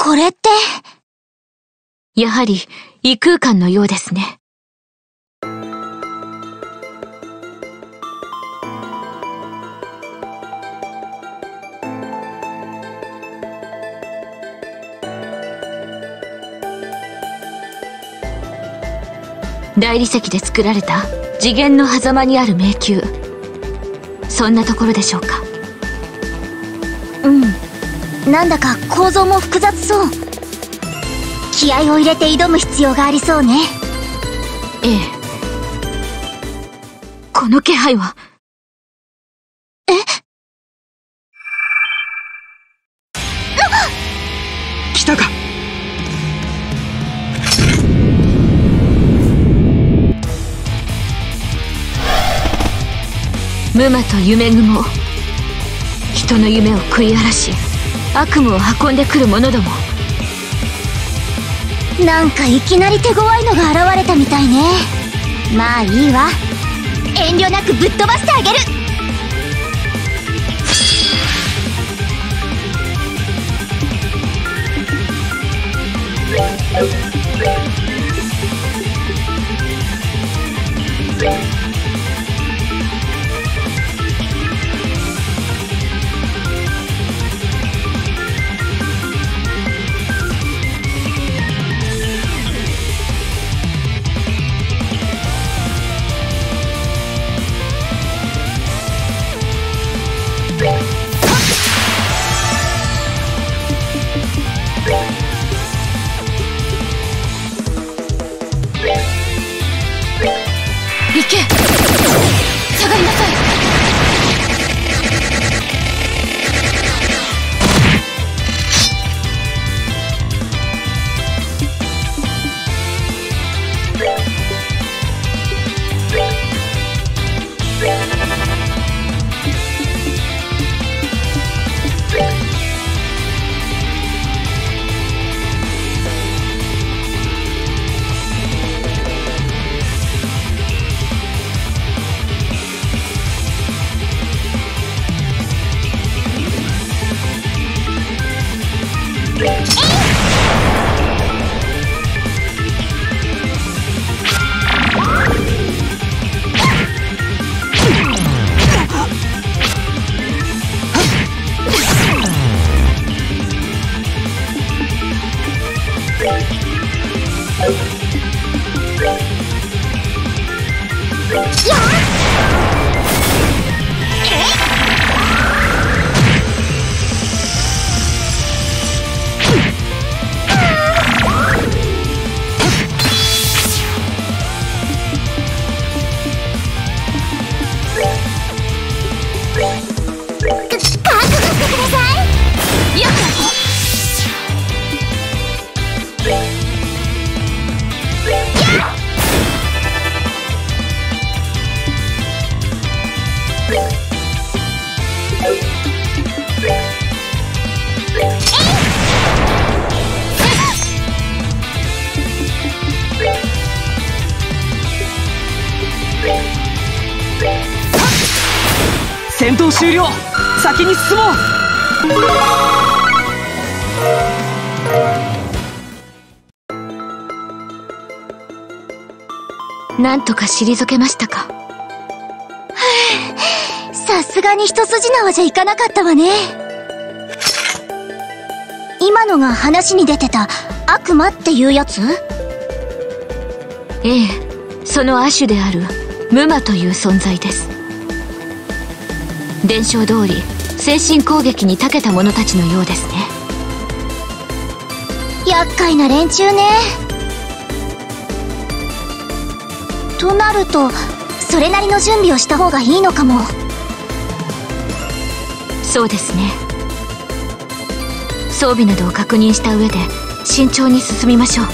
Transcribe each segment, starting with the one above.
これって。 やはり異空間のようですね。大理石で作られた次元の狭間にある迷宮。そんなところでしょうか。 なんだか構造も複雑そう。気合を入れて挑む必要がありそうね。 ええ。この気配は。 来たか。 無魔と夢雲、人の夢を食い荒らし悪夢を運んでくる者ども。 なんかいきなり手強いのが現れたみたいね。まあいいわ。遠慮なくぶっ飛ばしてあげる。 行け、下がりなさい。 戦闘終了。先に進もう。なんとか退けましたか。 さすがに一筋縄じゃいかなかったわね。今のが話に出てた悪魔っていうやつ？ ええ、その亜種である無魔という存在です。伝承通り精神攻撃に長けた者たちのようですね。 厄介な連中ね。となるとそれなりの準備をした方がいいのかも。 そうですね。装備などを確認した上で慎重に進みましょう。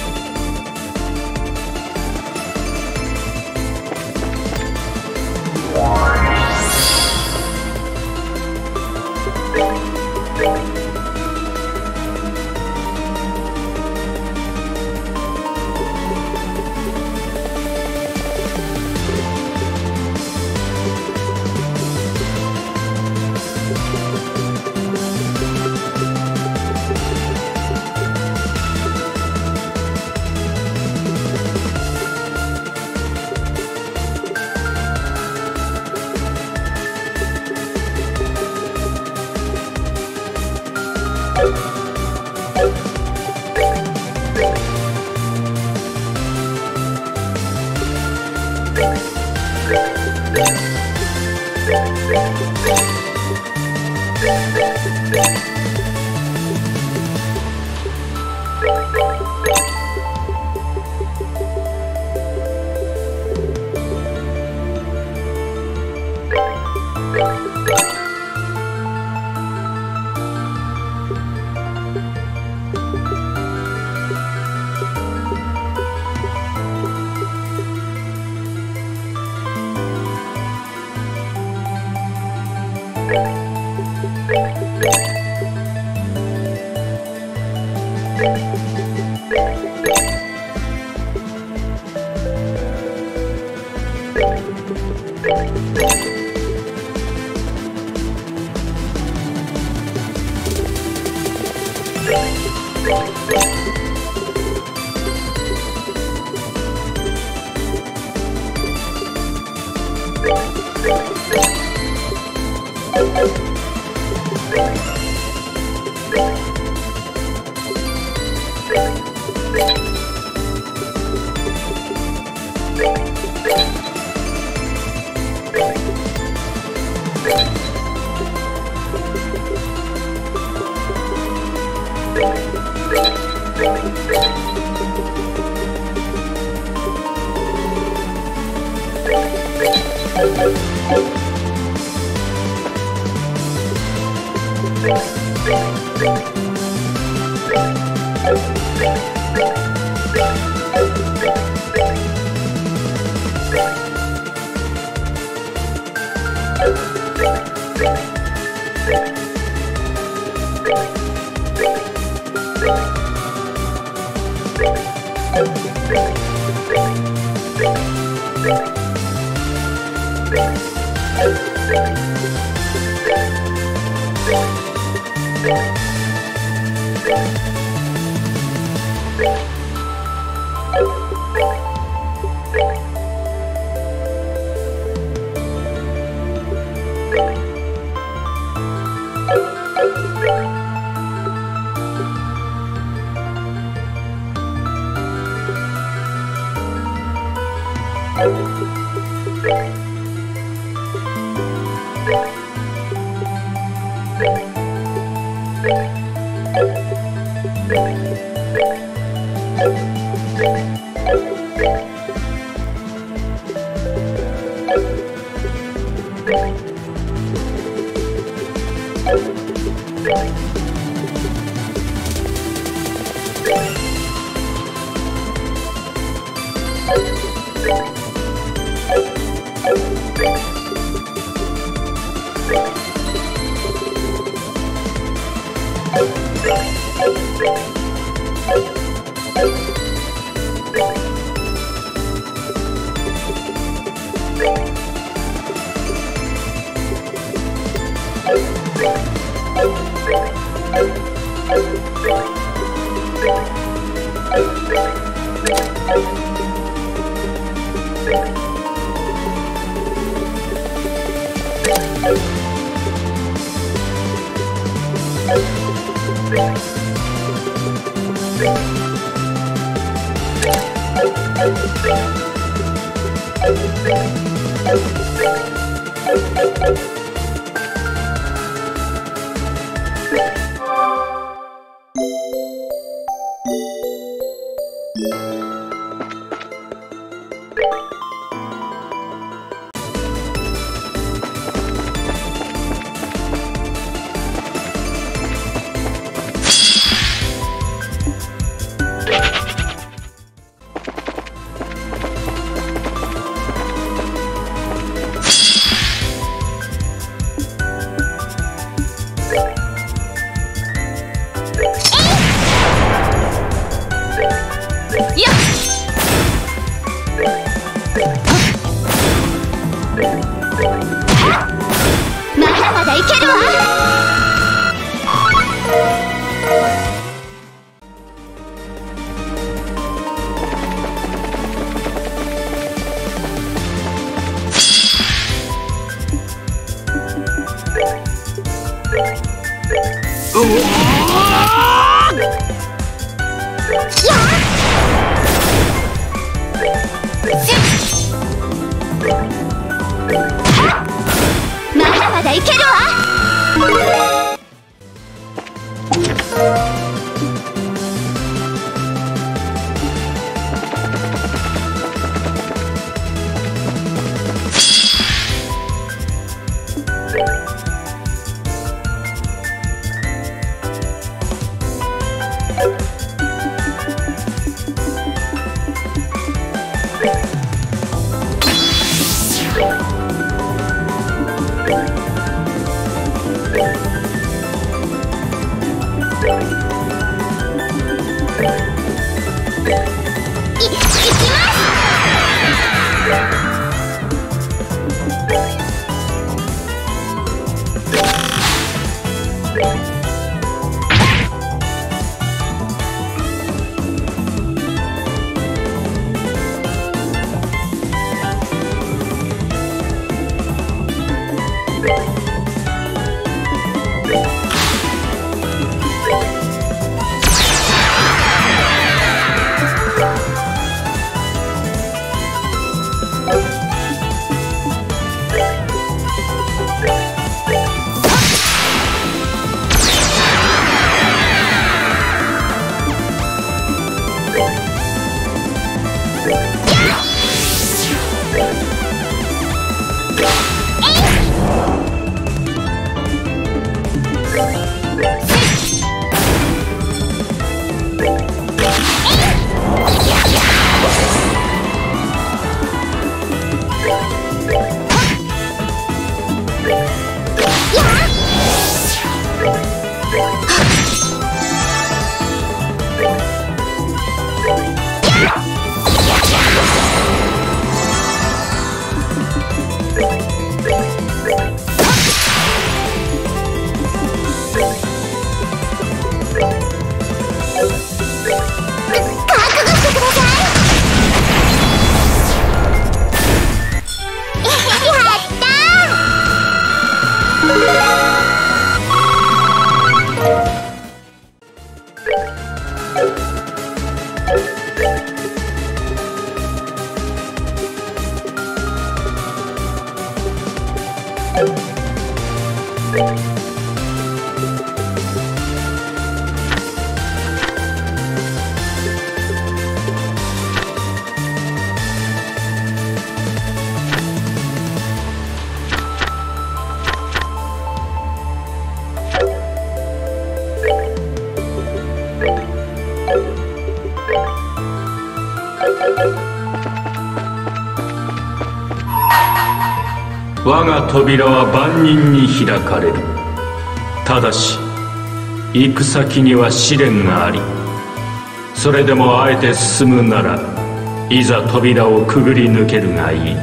我が扉は万人に開かれる。ただし行く先には試練があり、それでもあえて進むならいざ扉をくぐり抜けるがいい。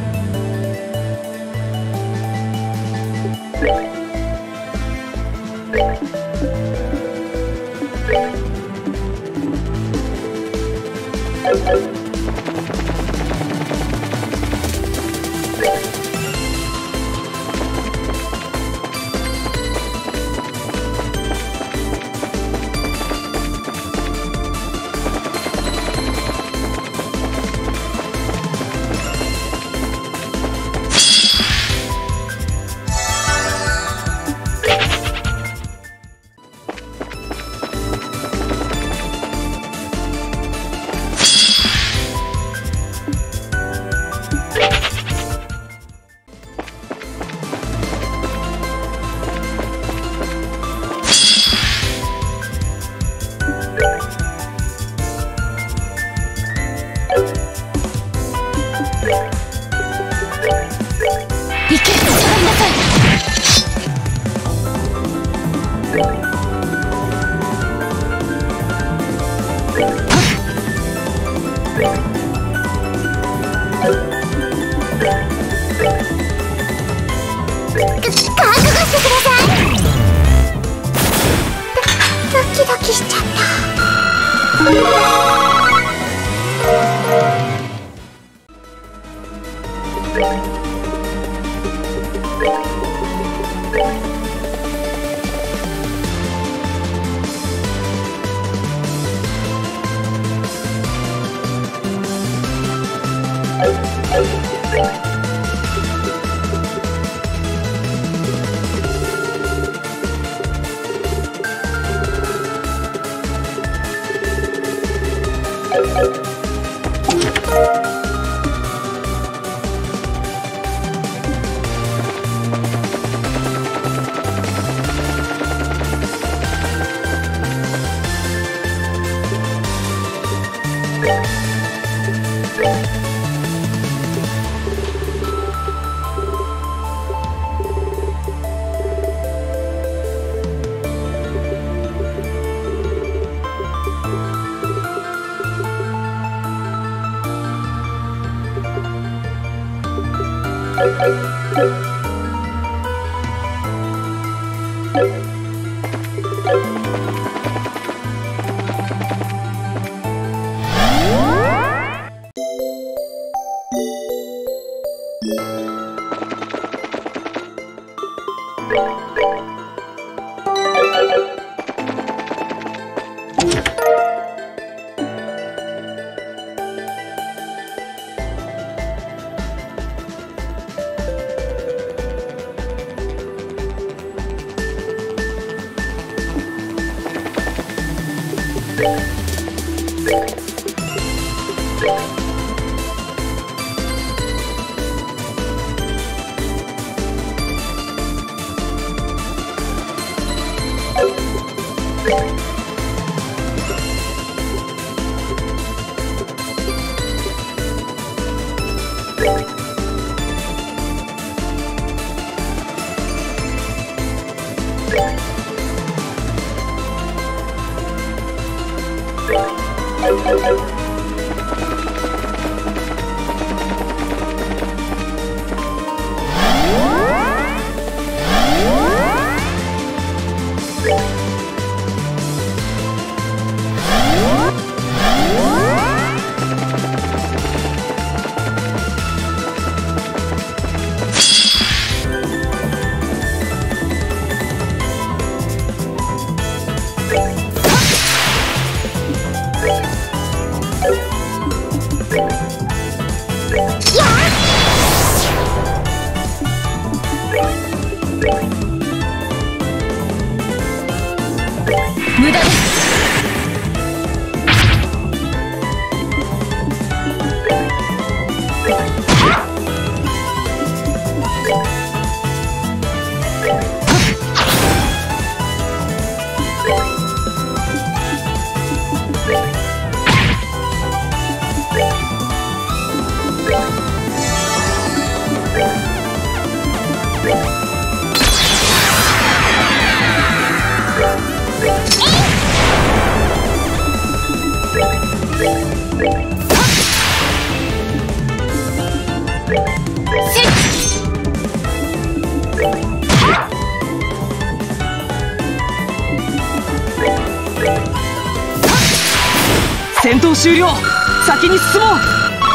戦闘終了。先に進もう。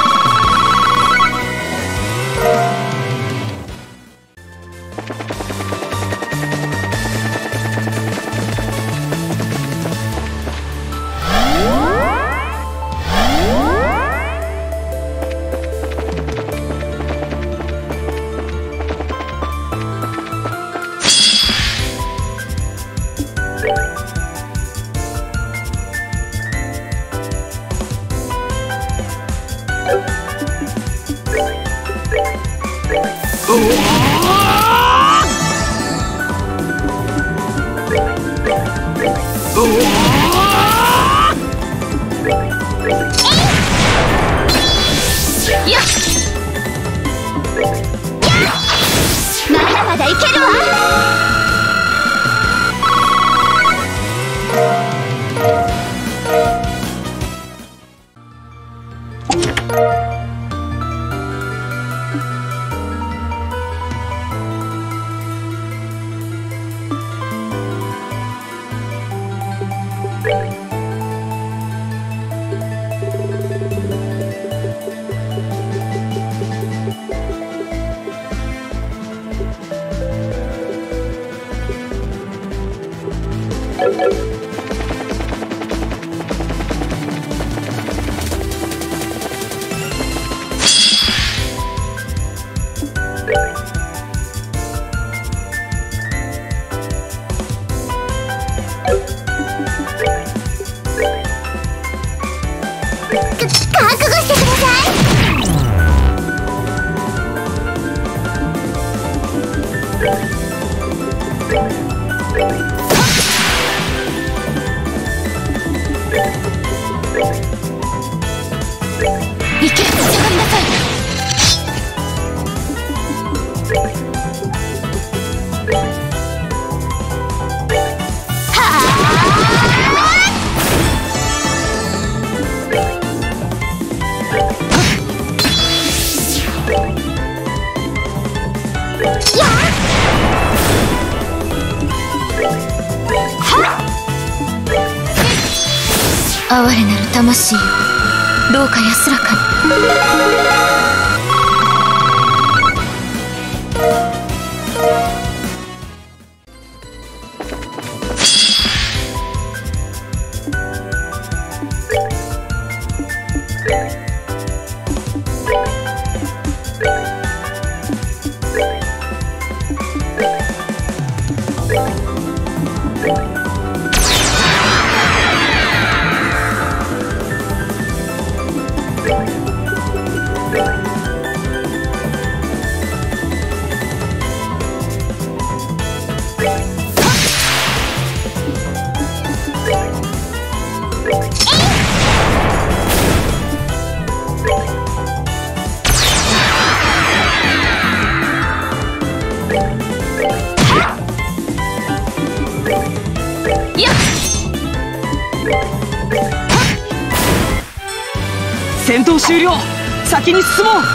まだまだいけるわ。覚悟してください。行け、下がりなさい。 哀れなる魂よ、どうか安らかに。 戦闘終了。先に進もう。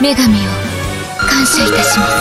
女神を感謝いたします。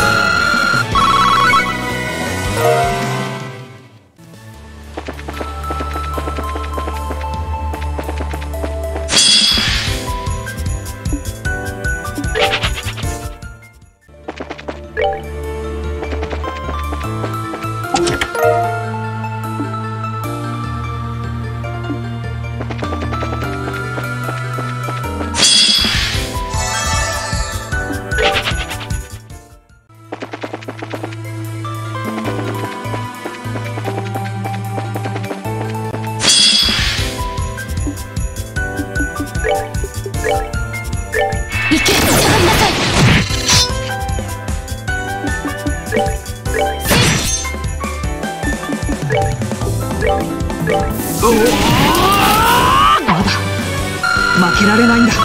まだ負けられないんだ。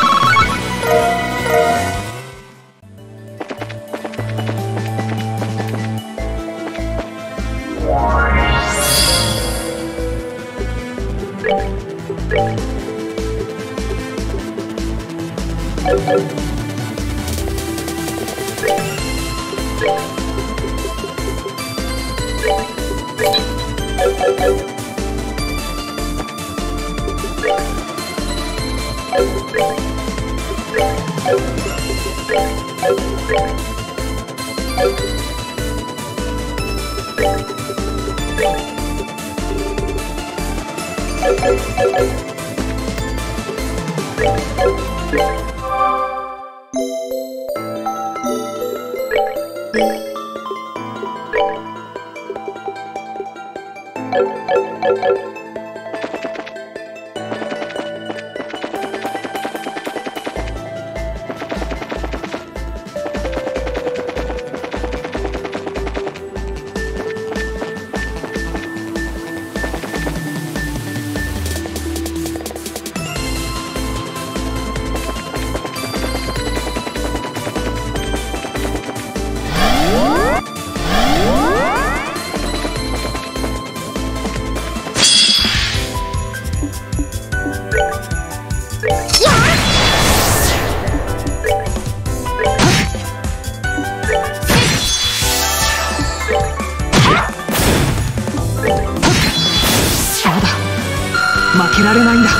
負けられないんだ。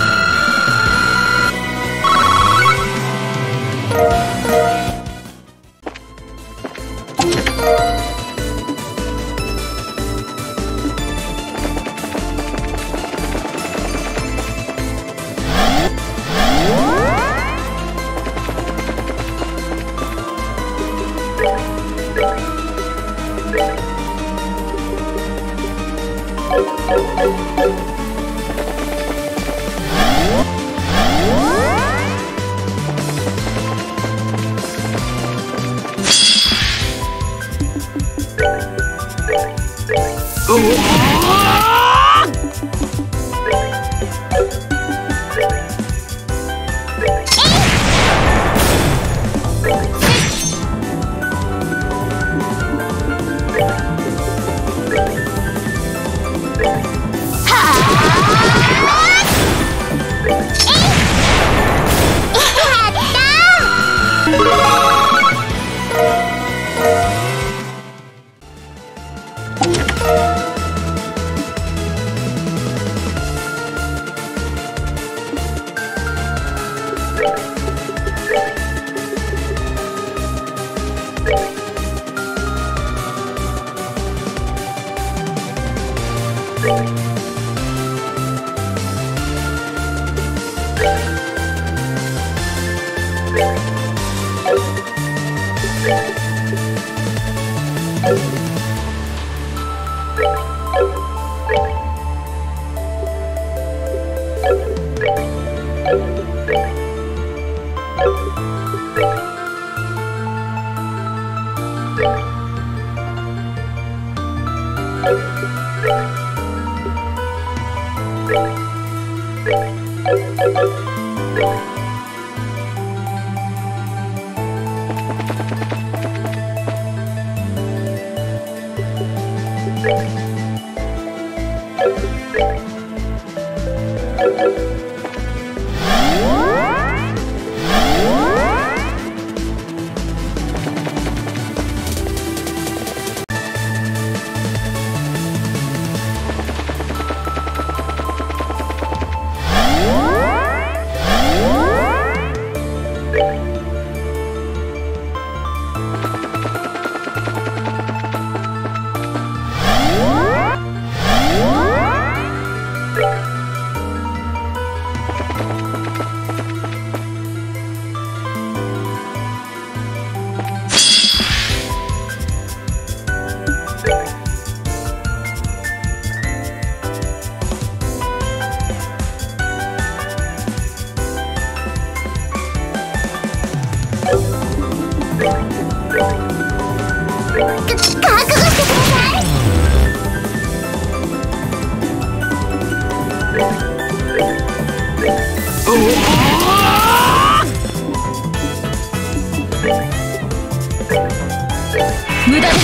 無駄です。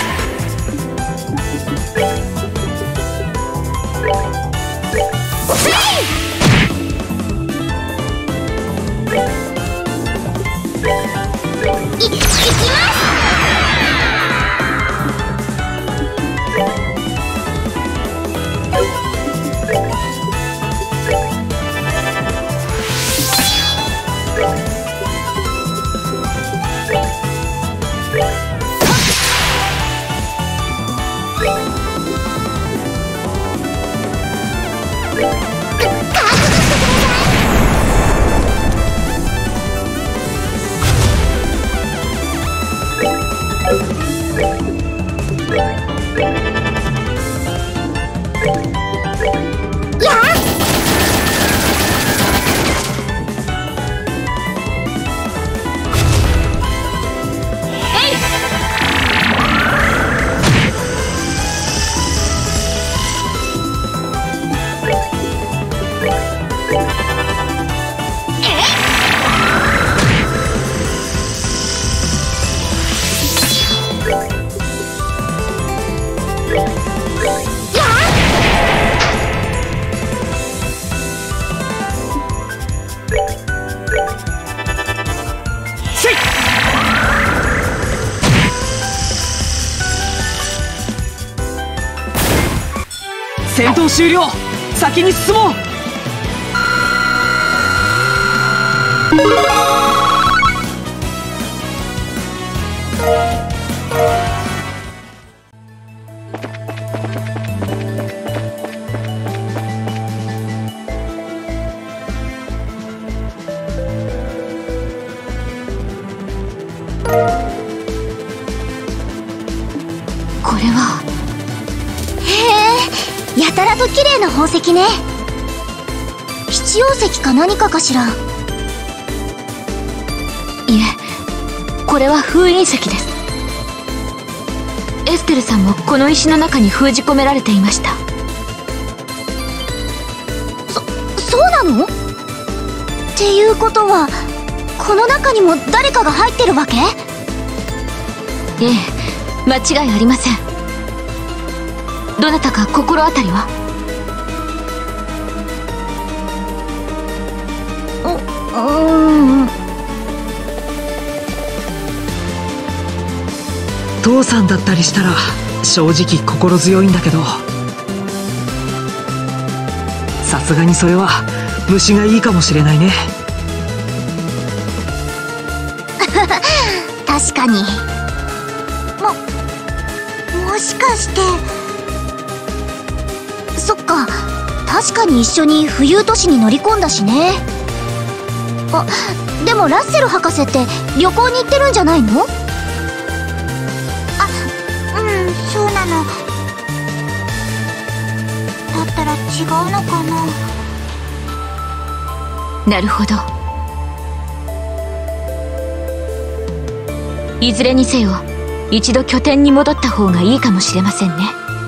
戦闘終了。先に進もう。 これは。 へえ、やたらと綺麗な宝石ね。七曜石か何かかしら。 いえ、これは封印石です。エステルさんもこの石の中に封じ込められていました。 そうなの？っていうことはこの中にも誰かが入ってるわけ？ ええ、間違いありません。どなたか心当たりは？ 父さんだったりしたら正直心強いんだけど、さすがにそれは虫がいいかもしれないね。 確かに。もしかして。そっか、確かに一緒に浮遊都市に乗り込んだしね。あ、でもラッセル博士って旅行に行ってるんじゃないの？そうなの。だったら違うのかな。 なるほど。いずれにせよ一度拠点に戻った方がいいかもしれませんね。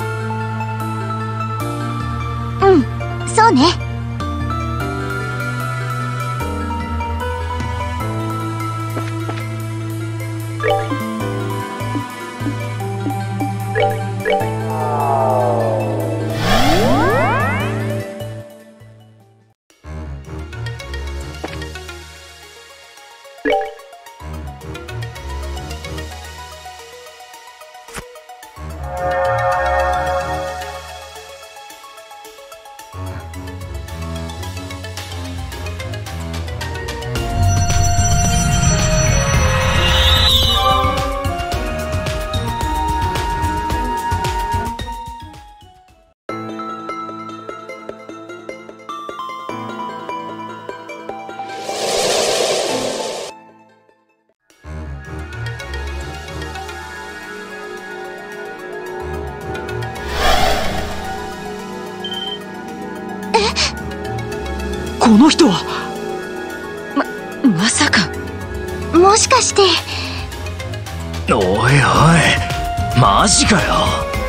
そうね。 この人はまさか。 もしかして。 おいおい、マジかよ。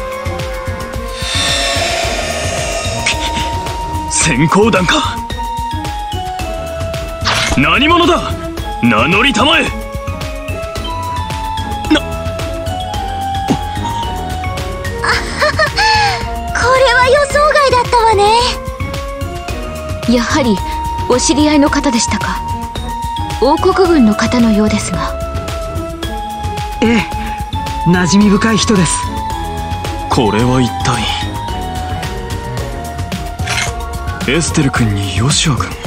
閃光弾か。何者だ、名乗りたまえ。 これは予想外だったわね。 やはりお知り合いの方でしたか。王国軍の方のようですが。 ええ、馴染み深い人です。 これは一体。エステル君にヨシュア君、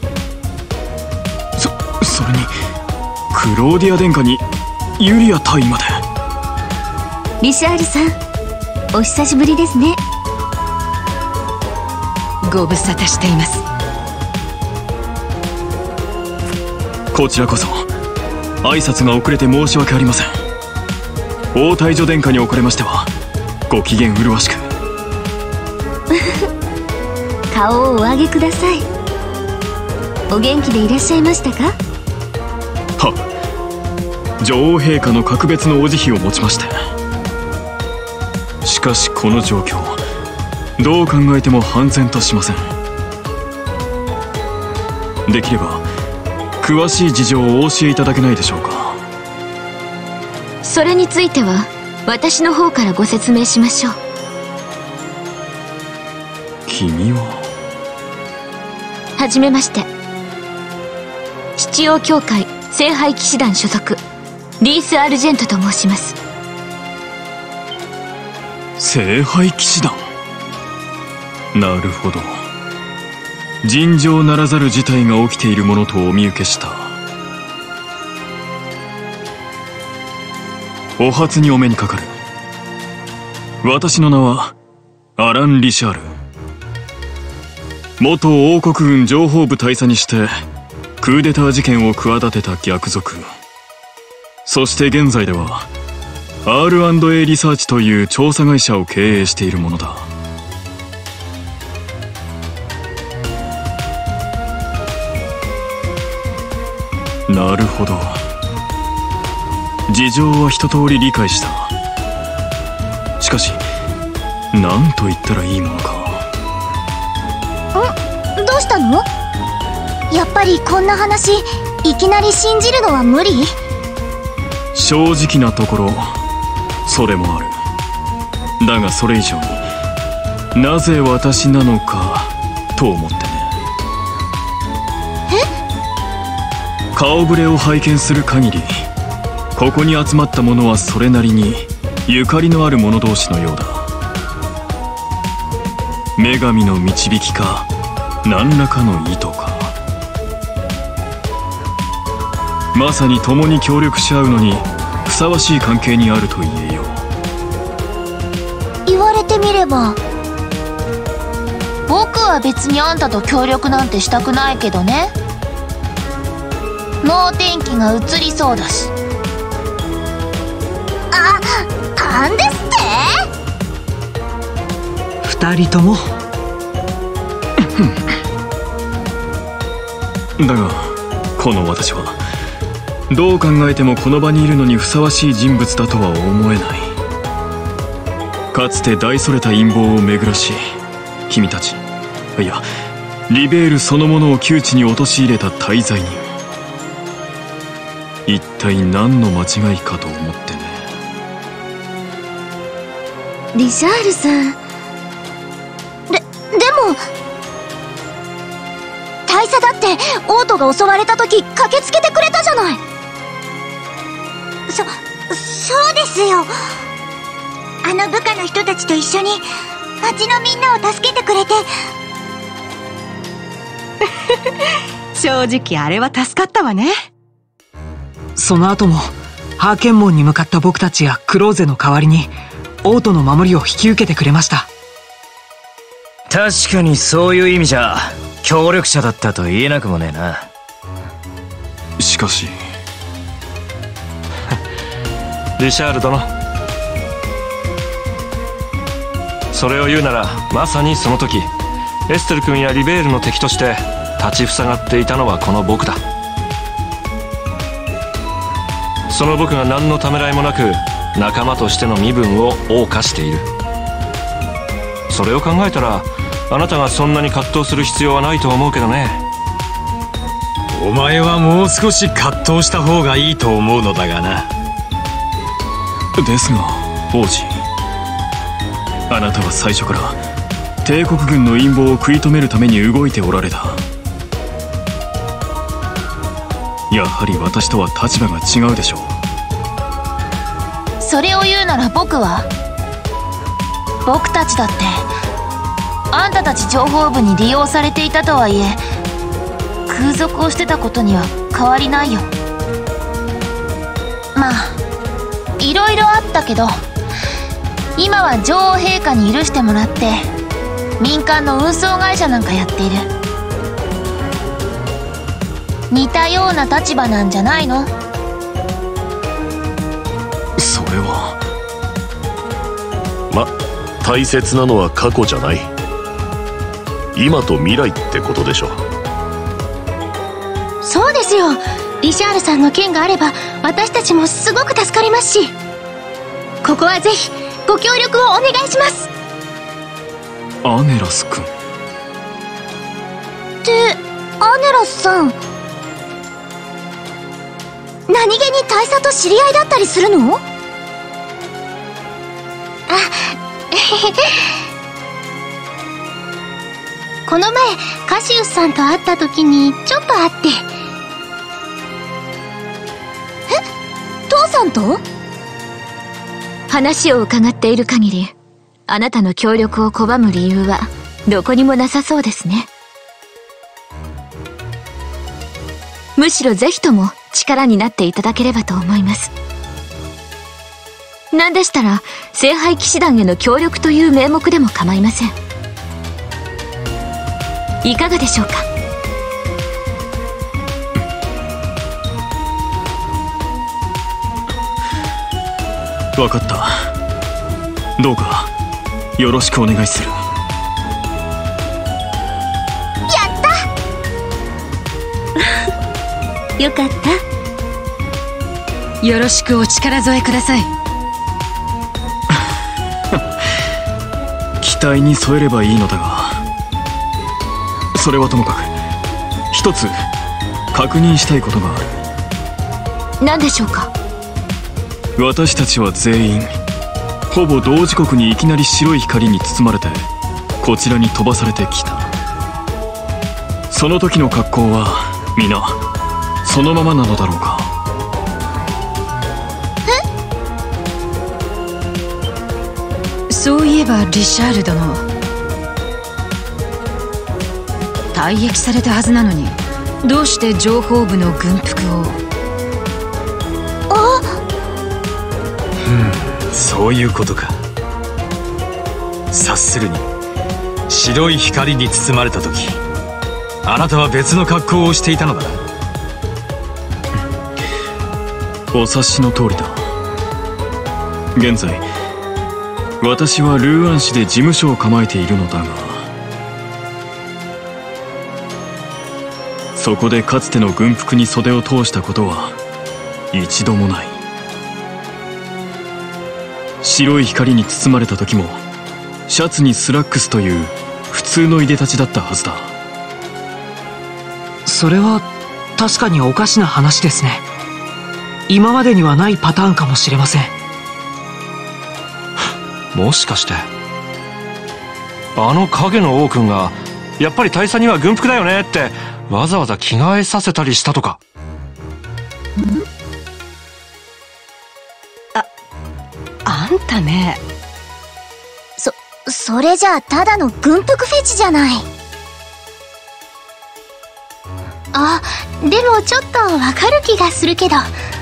それにクローディア殿下にユリア大尉まで。 リシャールさん、お久しぶりですね。 ご無沙汰しています。 こちらこそ挨拶が遅れて申し訳ありません。王太女殿下におかれましてはご機嫌麗しく。 顔をお上げください。お元気でいらっしゃいましたか？ は、女王陛下の格別のお慈悲をもちまして。しかしこの状況、どう考えても判然としません。できれば詳しい事情をお教えいただけないでしょうか。 それについては私の方からご説明しましょう。 君は？ はじめまして。七王教会聖杯騎士団所属リース・アルジェントと申します。 聖杯騎士団。なるほど、尋常ならざる事態が起きているものとお見受けした。お初にお目にかかる。私の名はアラン・リシャール。元王国軍情報部大佐にしてクーデター事件を企てた逆賊。そして現在では R&A リサーチという調査会社を経営しているものだ。なるほど、事情は一通り理解した。しかし何と言ったらいいものか。 どうしたの？やっぱりこんな話いきなり信じるのは無理？ 正直なところそれもある。だがそれ以上になぜ私なのかと思ってね。顔ぶれを拝見する限り、ここに集まった者はそれなりにゆかりのある者同士のようだ。女神の導きか何らかの意図か。まさに共に協力し合うのにふさわしい関係にあると言えよう。 言われてみれば。僕は別にあんたと協力なんてしたくないけどね。能天気が移りそうだし。なんですって？ 二人ともだがこの私はどう考えてもこの場にいるのにふさわしい人物だとは思えない。かつて大それた陰謀を巡らし、君たち、いやリベールそのものを窮地に陥れた大罪人。一体何の間違いかと思ってね。 リシャールさん。でも大佐だって王都が襲われた時駆けつけてくれたじゃない。そうですよ。あの部下の人たちと一緒に町のみんなを助けてくれて。 正直あれは助かったわね。 その後もハーケン門に向かった僕たちやクローゼの代わりに王都の守りを引き受けてくれました。 確かにそういう意味じゃ協力者だったと言えなくもねえな。 しかしリシャール殿、それを言うならまさにその時エステル君やリベールの敵として立ちふさがっていたのはこの僕だ。その僕が何のためらいもなく仲間としての身分を謳歌している。それを考えたらあなたがそんなに葛藤する必要はないと思うけどね。 お前はもう少し葛藤した方がいいと思うのだがな。 ですが王子、あなたは最初から帝国軍の陰謀を食い止めるために動いておられた。やはり私とは立場が違うでしょう。 それを言うなら僕たちだってあんたたち情報部に利用されていたとはいえ空賊をしてたことには変わりないよ。まあいろいろあったけど今は女王陛下に許してもらって民間の運送会社なんかやっている。似たような立場なんじゃないの？ それは大切なのは過去じゃない、今と未来ってことでしょ。 そうですよ。リシャールさんの件があれば私たちもすごく助かりますし、ここはぜひご協力をお願いします。 アネラス君ってアネラスさん、何気に大佐と知り合いだったりするの？この前カシウスさんと会った時にちょっと会って。父さんと？ 話を伺っている限りあなたの協力を拒む理由はどこにもなさそうですね。むしろぜひとも力になっていただければと思います。なんでしたら聖杯騎士団への協力という名目でも構いません。いかがでしょうか？ 分かった。どうかよろしくお願いする。 やったよかった。 よろしくお力添えください。 期待に添えればいいのだが、それはともかく一つ確認したいことがある。 何でしょうか？ 私たちは全員ほぼ同時刻にいきなり白い光に包まれてこちらに飛ばされてきた。その時の格好は皆そのままなのだろうか？ そういえばリシャール殿、退役されたはずなのにどうして情報部の軍服を？ そういうことか。察するに白い光に包まれた時あなたは別の格好をしていたのだな。 お察しの通りだ。現在私はルーアン市で事務所を構えているのだが、そこでかつての軍服に袖を通したことは一度もない。白い光に包まれた時もシャツにスラックスという普通のいでたちだったはずだ。 それは確かにおかしな話ですね。今までにはないパターンかもしれません。 もしかしてあの影の王君がやっぱり大佐には軍服だよねってわざわざ着替えさせたりしたとか？ あんたね。 それじゃあただの軍服フェチじゃない。あ、でもちょっとわかる気がするけど。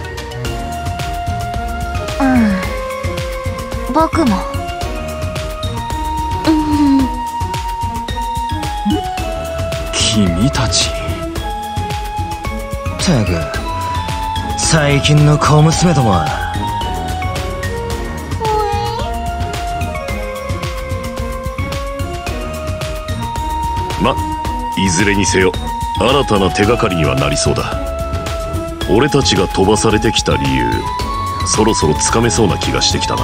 僕も。 君たち。 ったく最近の小娘どもは。 いずれにせよ新たな手がかりにはなりそうだ。俺たちが飛ばされてきた理由、そろそろつかめそうな気がしてきたな。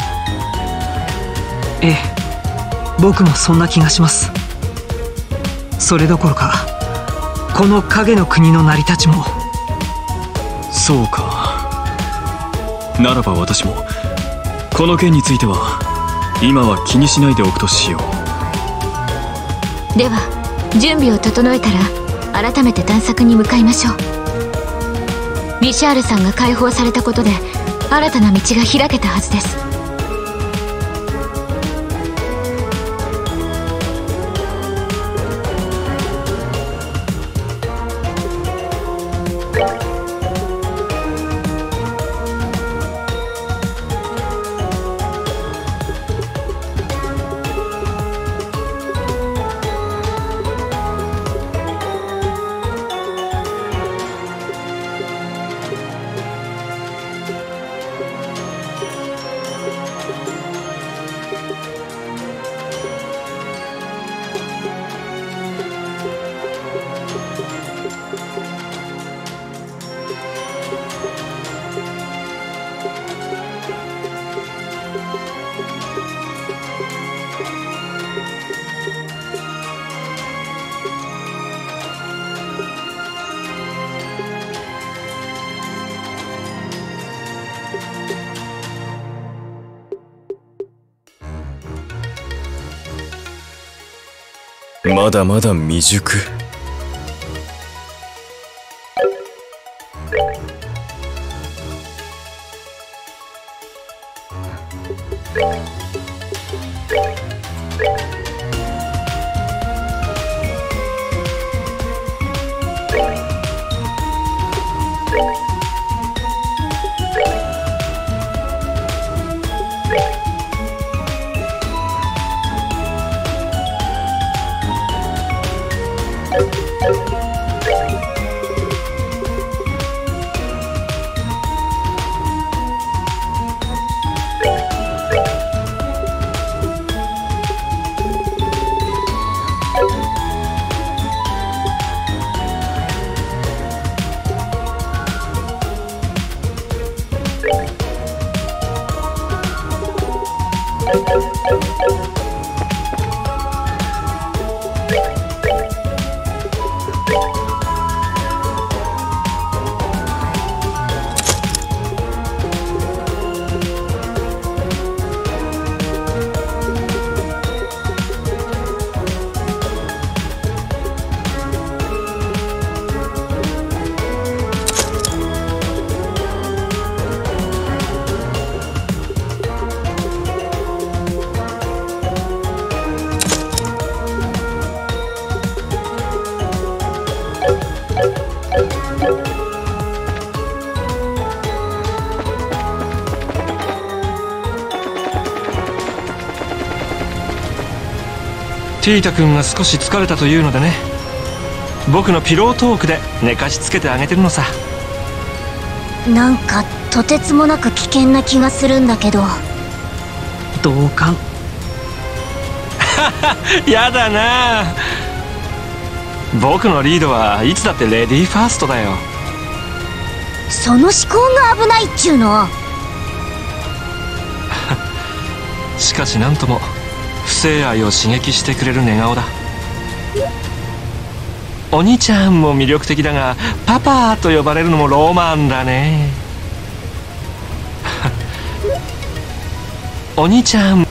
ええ、僕もそんな気がします。それどころかこの影の国の成り立ちも。 そうか。ならば私もこの件については今は気にしないでおくとしよう。では準備を整えたら改めて探索に向かいましょう。リシャールさんが解放されたことで新たな道が開けたはずです。 まだまだ未熟。 ティータ君が少し疲れたというのでね、僕のピロートークで寝かしつけてあげてるのさ。 なんかとてつもなく危険な気がするんだけど。 同感。 やだな。僕のリードはいつだってレディーファーストだよ。 その思考が危ないっちゅうの。 しかしなんとも不正愛を刺激してくれる寝顔だ。お兄ちゃんも魅力的だが、パパと呼ばれるのもロマンだね。お兄ちゃん。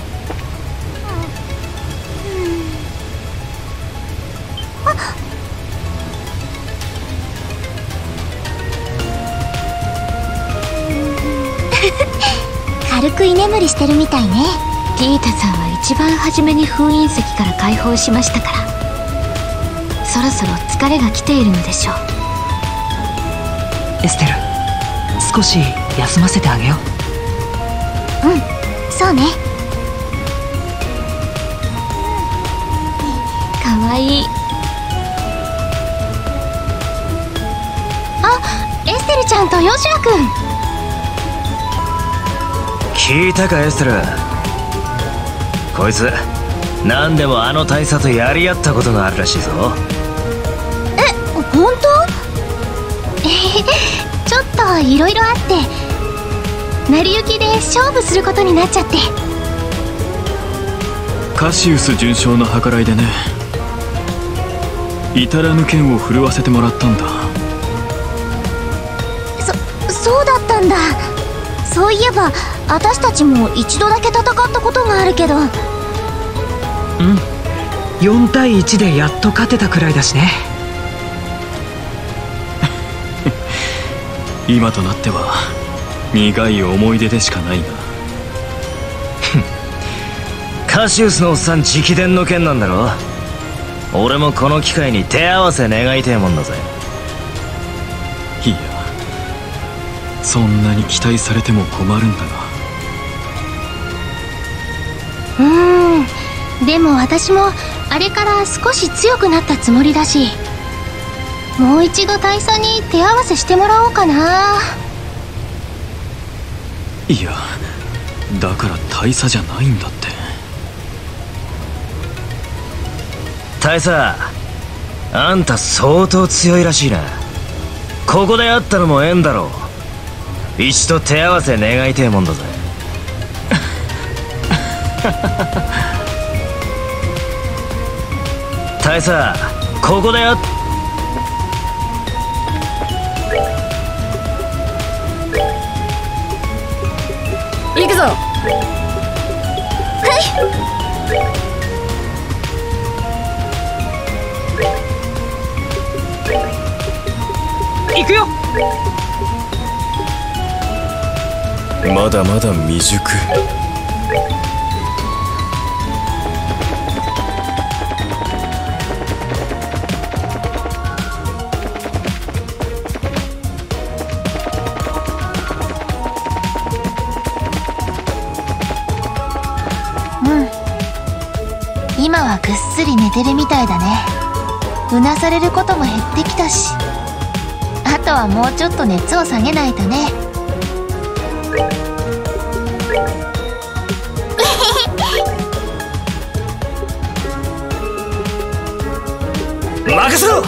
軽く居眠りしてるみたいね。 ティータさんは一番初めに封印石から解放しましたから、そろそろ疲れが来ているのでしょう。 エステル、少し休ませてあげよう。うん、そうね。 かわいい。 あ、エステルちゃんとヨシュア君。 聞いたかエステル、こいつ何でもあの大佐とやり合ったことがあるらしいぞ。 本当？ちょっといろいろあって成り行きで勝負することになっちゃって。 カシウス准将の計らいでね。至らぬ剣を振るわせてもらったんだ。 そうだったんだ。そういえば私たちも一度だけ戦ったことがあるけど。 4対1でやっと勝てたくらいだしね。 今となっては苦い思い出でしかないな。 カシウスのおっさん直伝の剣なんだろ。俺もこの機会に手合わせ願いてえもんだぜ。 いや、そんなに期待されても困るんだが。 でも私もあれから少し強くなったつもりだし、もう一度大佐に手合わせしてもらおうかな。 いや、だから大佐じゃないんだって。 大佐、あんた相当強いらしいな。ここで会ったのも縁だろう。一度手合わせ願いてえもんだぜ。大佐、ここで会っ行くぞ。 行くよ。 まだまだ未熟。 今はぐっすり寝てるみたいだね。うなされることも減ってきたし、あとはもうちょっと熱を下げないとね。 任せろ。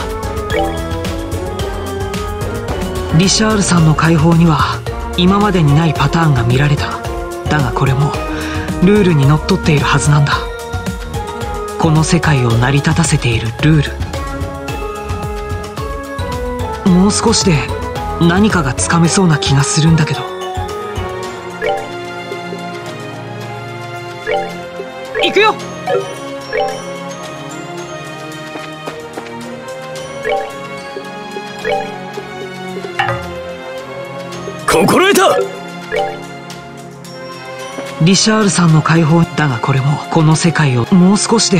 リシャールさんの解放には今までにないパターンが見られた。だがこれもルールにのっとっているはずなんだ。この世界を成り立たせているルール。もう少しで何かがつかめそうな気がするんだけど。行くよ。 心得た。 リシャールさんの解放だがこれもこの世界をもう少しで。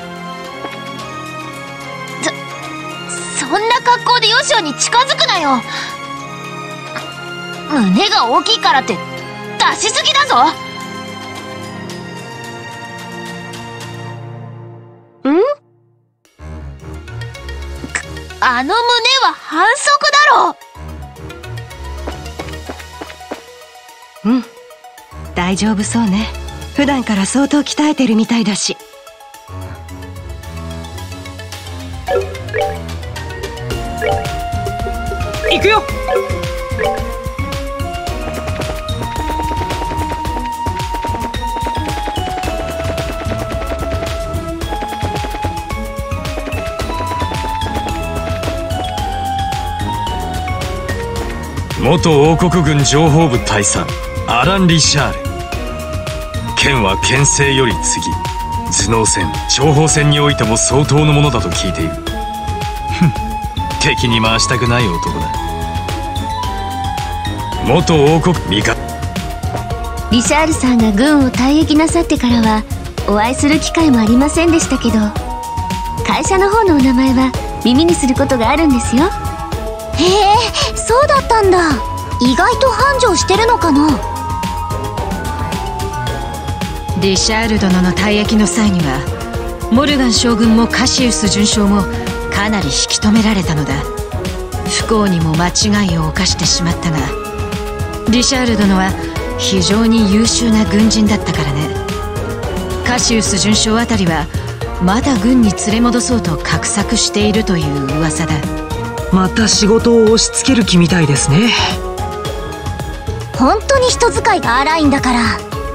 そんな格好でヨシオに近づくなよ。胸が大きいからって出しすぎだぞ。あの胸は反則だろ。 大丈夫そうね。普段から相当鍛えてるみたいだし。 行くよ。 元王国軍情報部大佐アラン・リシャール。剣は剣聖より次ぎ、頭脳戦諜報戦においても相当のものだと聞いている。敵に回したくない男だ。元王国味方。 リシャールさんが軍を退役なさってからはお会いする機会もありませんでしたけど、会社の方のお名前は耳にすることがあるんですよ。 へえ、そうだったんだ。意外と繁盛してるのかな。 リシャール殿の退役の際にはモルガン将軍もカシウス准将もかなり引き止められたのだ。不幸にも間違いを犯してしまったが、リシャール殿は非常に優秀な軍人だったからね。カシウス准将あたりはまだ軍に連れ戻そうと画策しているという噂だ。 また仕事を押し付ける気みたいですね。 本当に人使いが荒いんだから。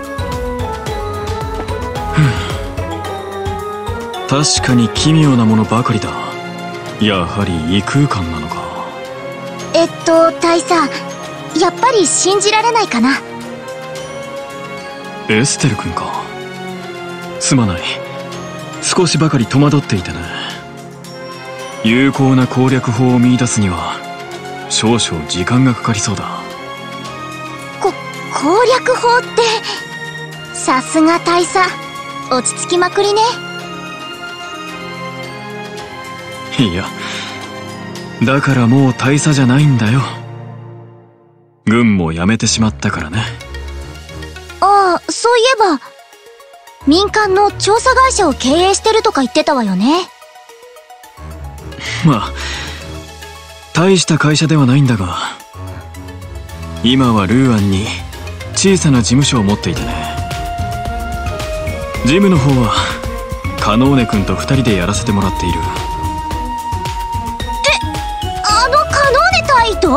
確かに奇妙なものばかりだ。やはり異空間なのか。 大佐、やっぱり信じられないかな。 エステル君か。すまない、少しばかり戸惑っていたね。有効な攻略法を見出すには少々時間がかかりそうだ。 攻略法って、さすが大佐、落ち着きまくりね。 いや、だからもう大佐じゃないんだよ。軍も辞めてしまったからね。 ああ、そういえば民間の調査会社を経営してるとか言ってたわよね。 まあ大した会社ではないんだが、今はルーアンに小さな事務所を持っていてね。事務の方はカノーネ君と2人でやらせてもらっている。 あのカノーネ隊と？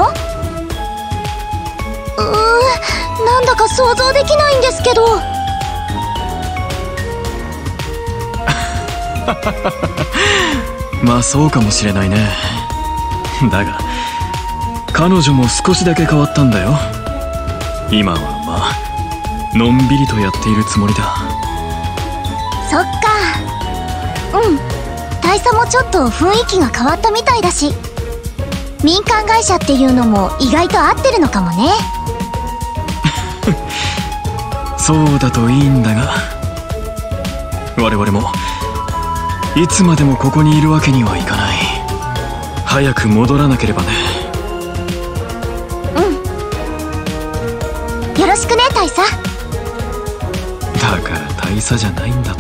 なんだか想像できないんですけど。 まあそうかもしれないね。だが彼女も少しだけ変わったんだよ。今はまあのんびりとやっているつもりだ。 そっか。大佐もちょっと雰囲気が変わったみたいだし、民間会社っていうのも意外と合ってるのかもね。 そうだといいんだが、我々もいつまでもここにいるわけにはいかない。早く戻らなければね。 よろしくね大佐。 だから大佐じゃないんだって。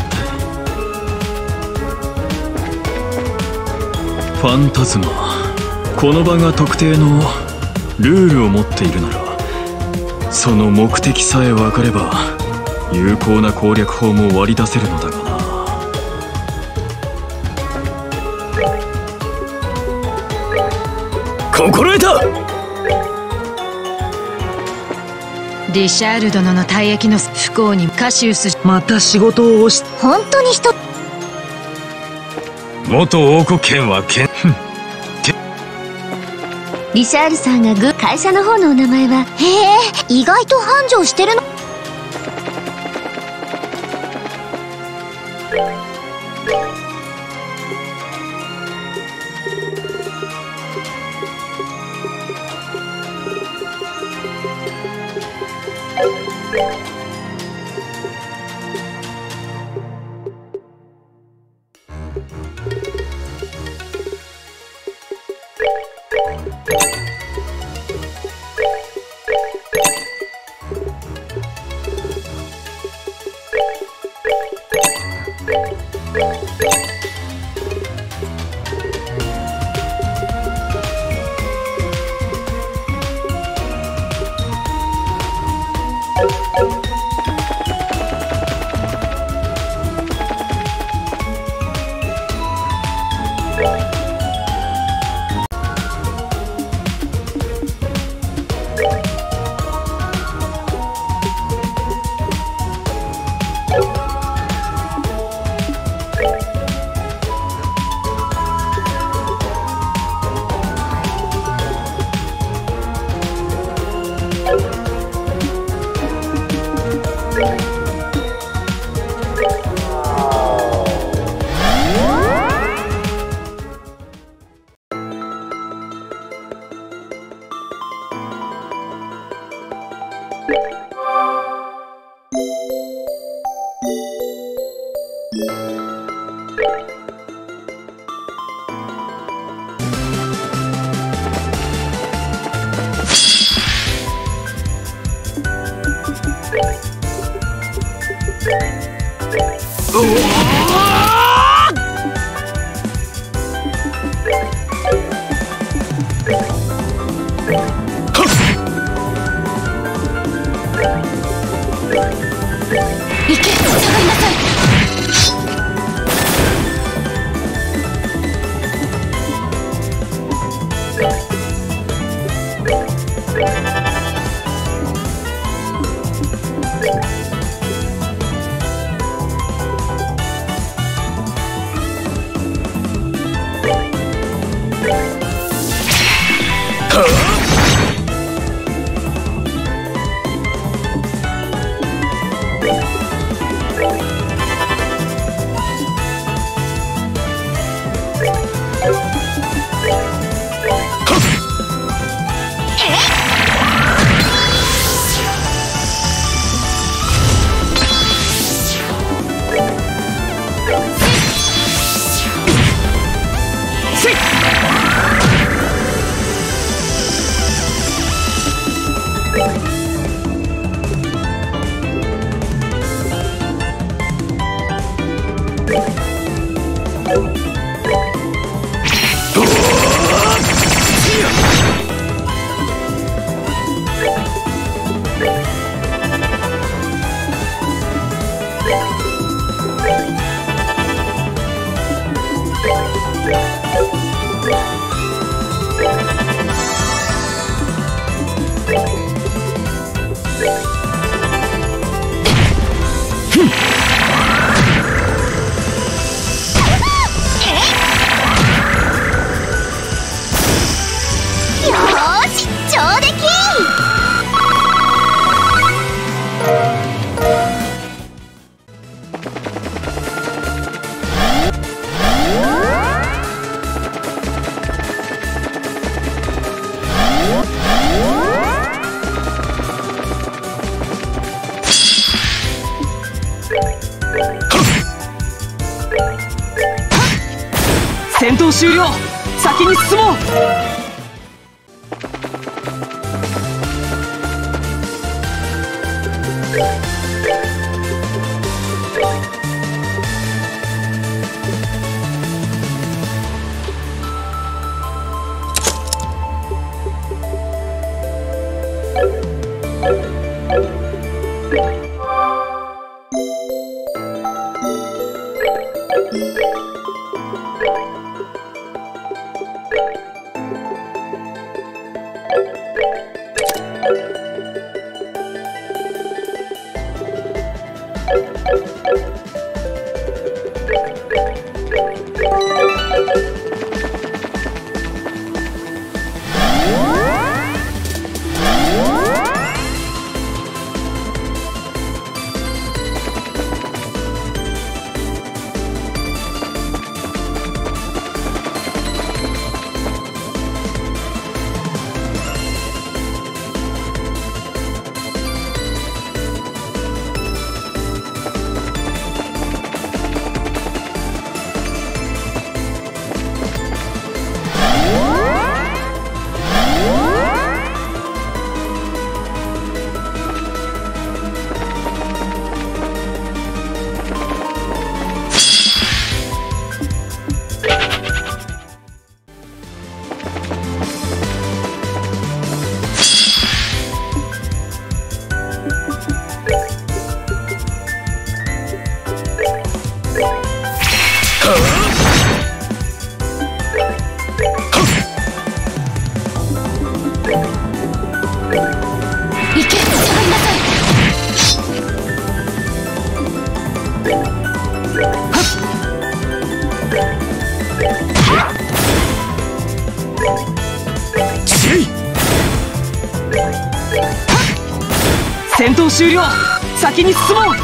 ファンタズマ、この場が特定のルールを持っているなら、その目的さえ分かれば有効な攻略法も割り出せるのだがな。 心得た。 リシャール殿の退役の不幸にカシウス、 また仕事を押し、 本当に元王国権は権リシャールさんが会社の方のお名前は。 へえ、意外と繁盛してるの。 戦闘終了。先に進もう。戦闘終了。先に進もう。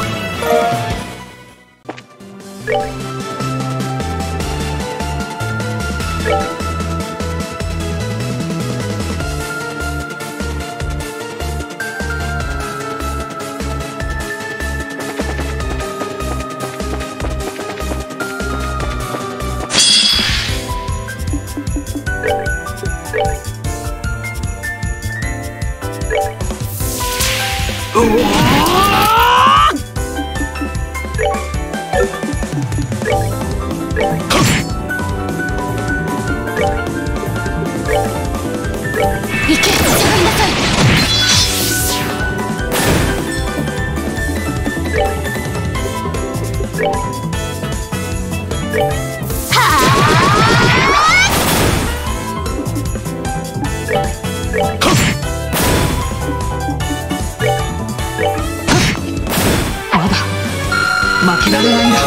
けられないんだ。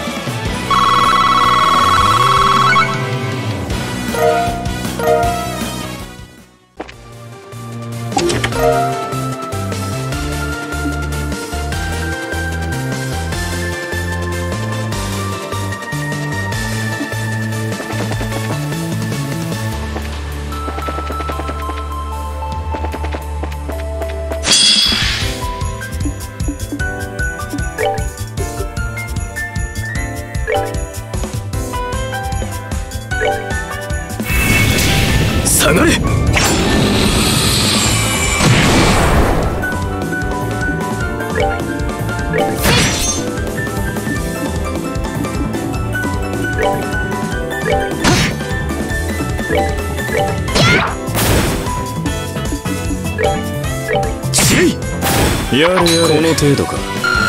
下がれ。 やれやれ、この程度か。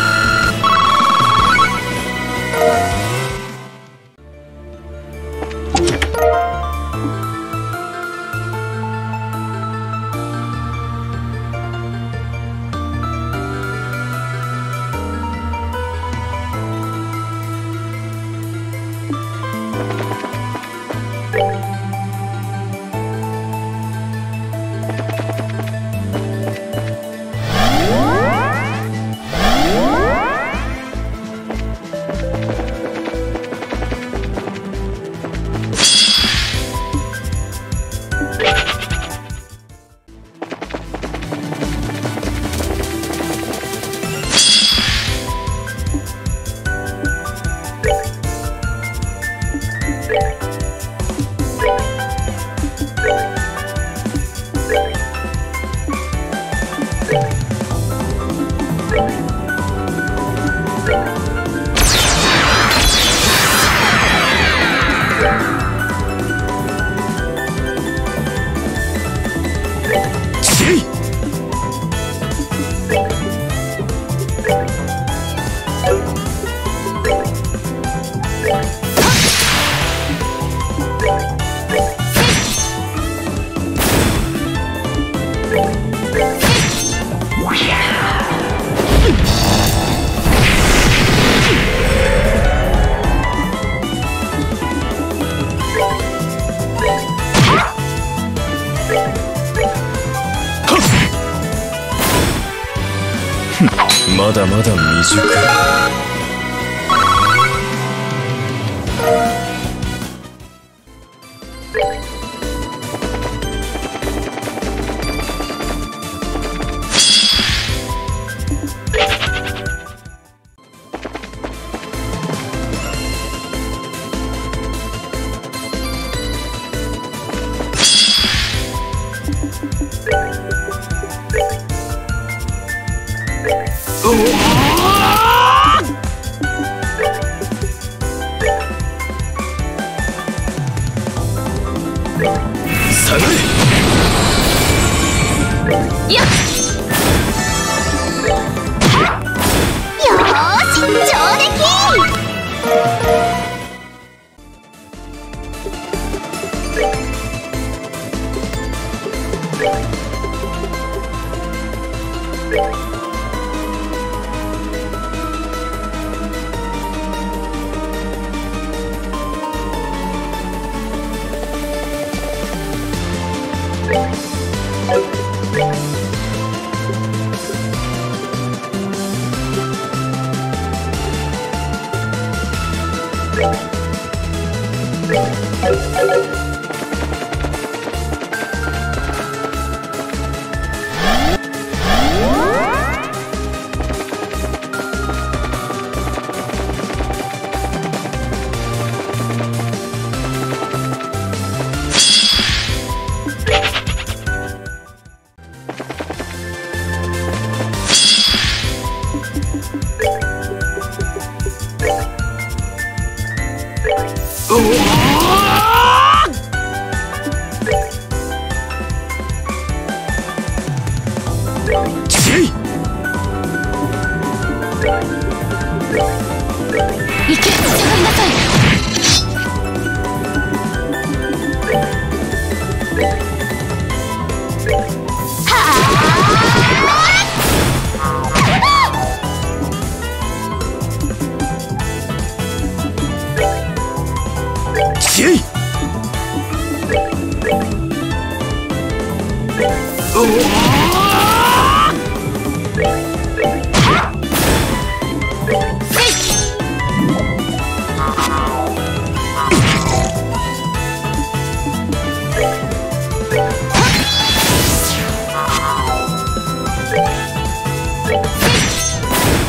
まだまだ未熟。 下がれ。 よっ、よーし、上出来。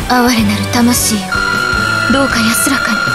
哀れなる魂よ、どうか安らかに。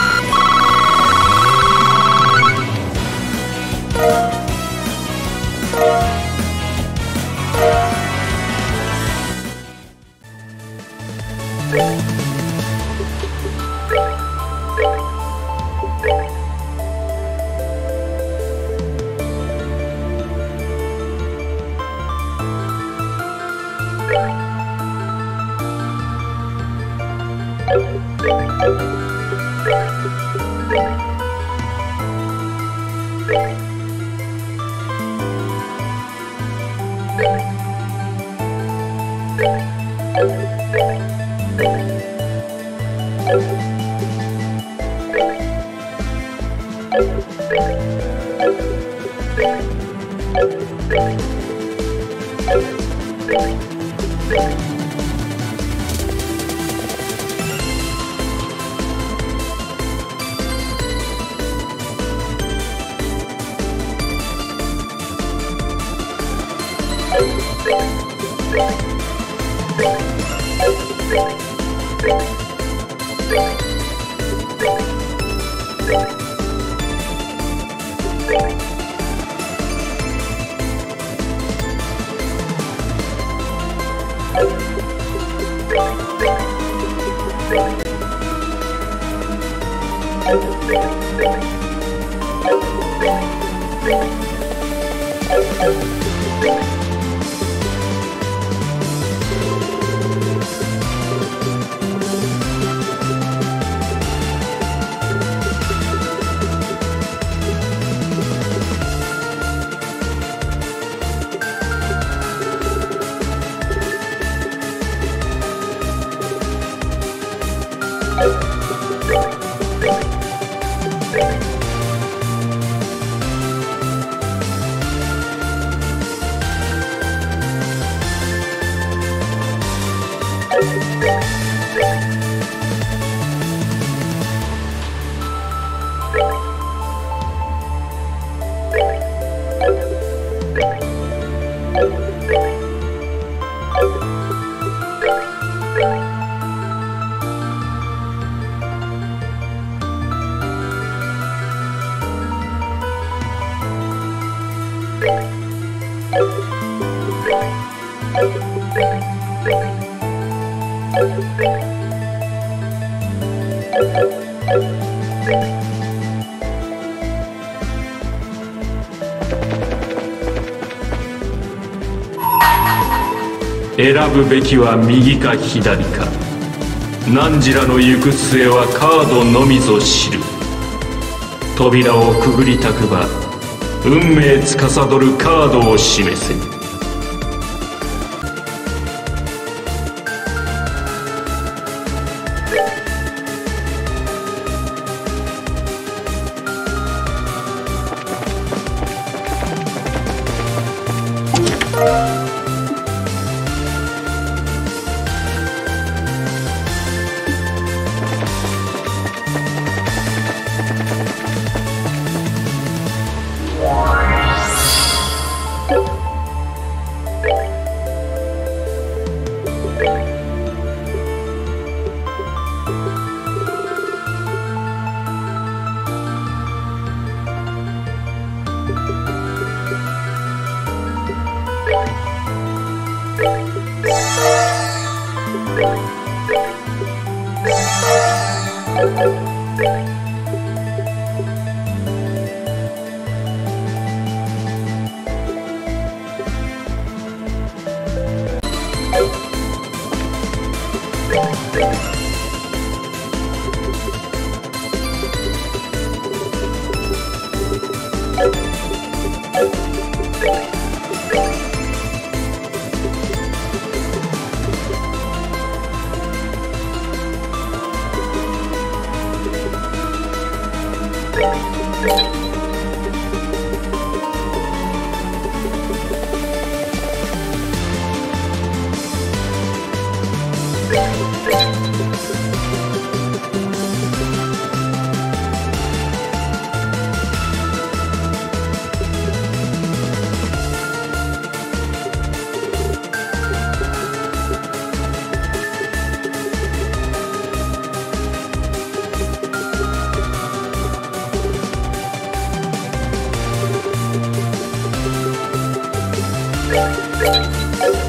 選ぶべきは右か左か。汝らの行く末はカードのみぞ知る。扉をくぐりたくば運命司るカードを示せ。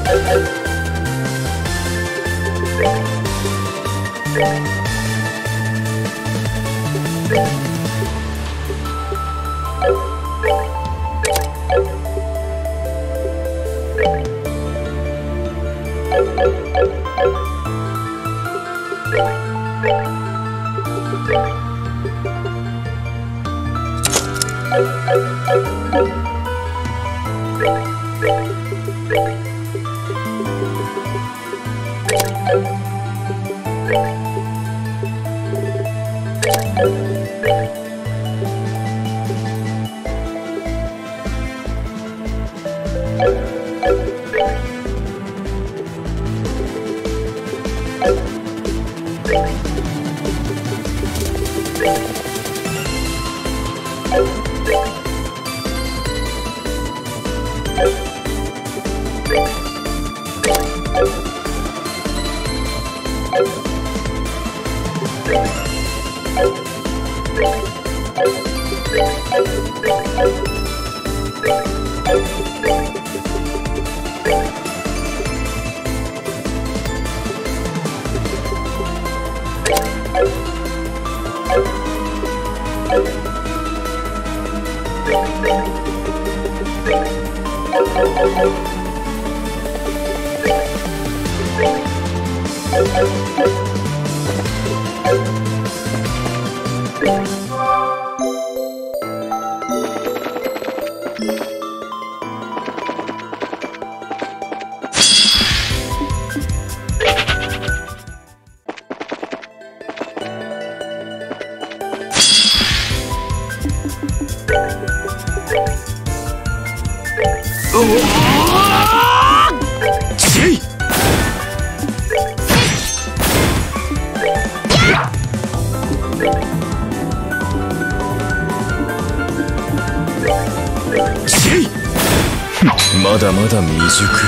まだまだ未熟。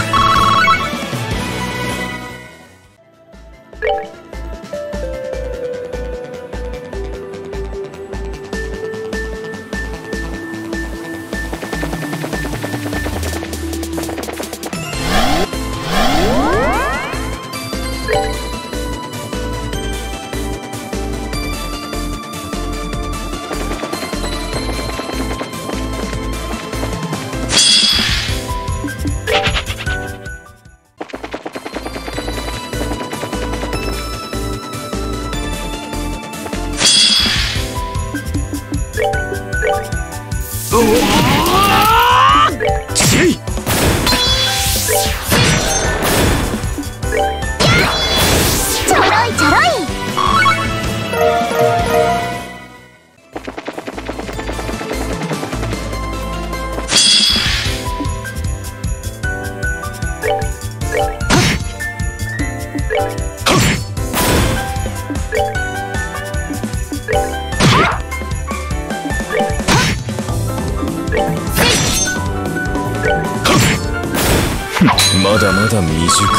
まだまだ未熟。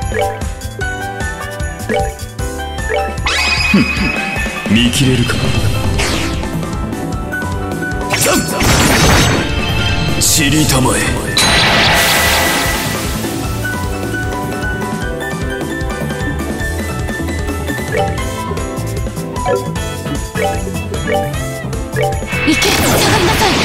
見切れるか。 散りたまえ。 行け、下がりなさい。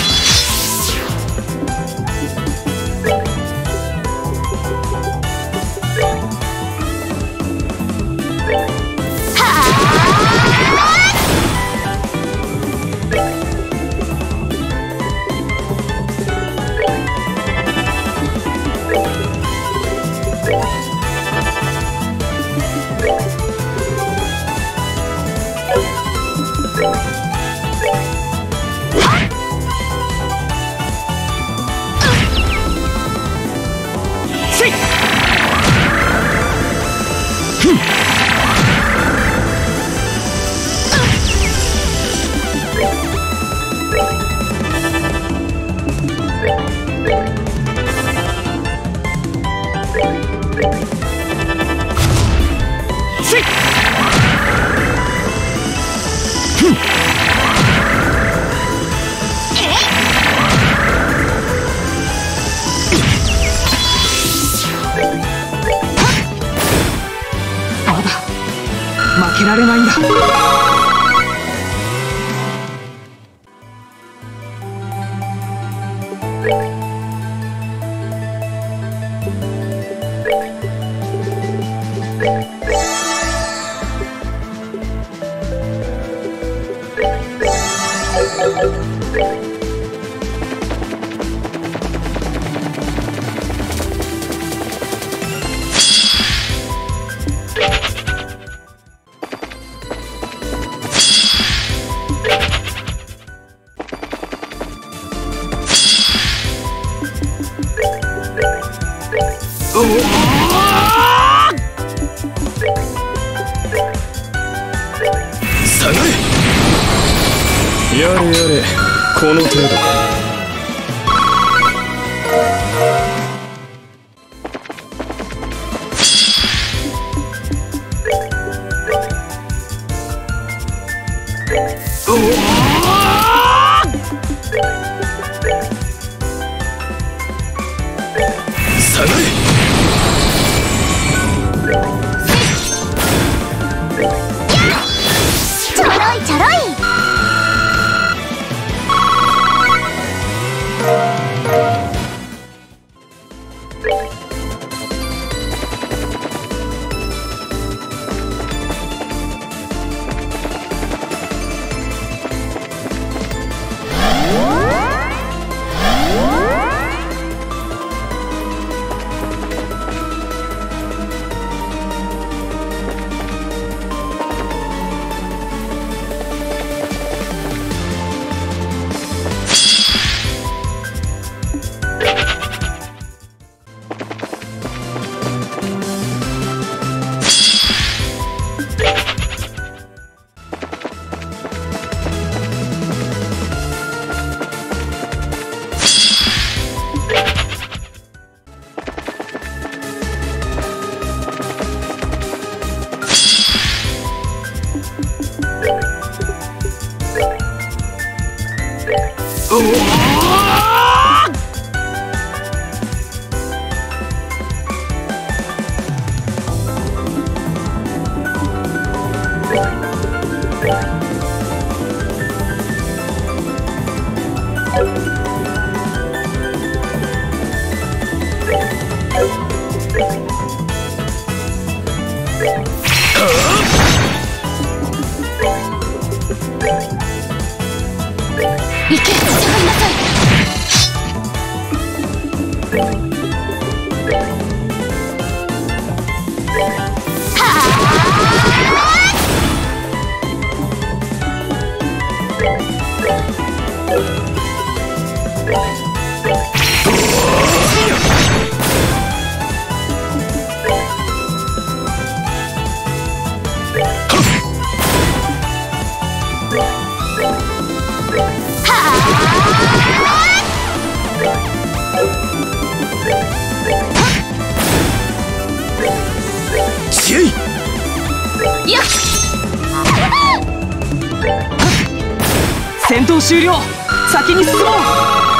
負けられないんだ。 下がれ。やれやれ、この程度か。下がれ。 ちょろいちょろい。行け、下がりなさい。 よっ戦闘終了。 先に進もう。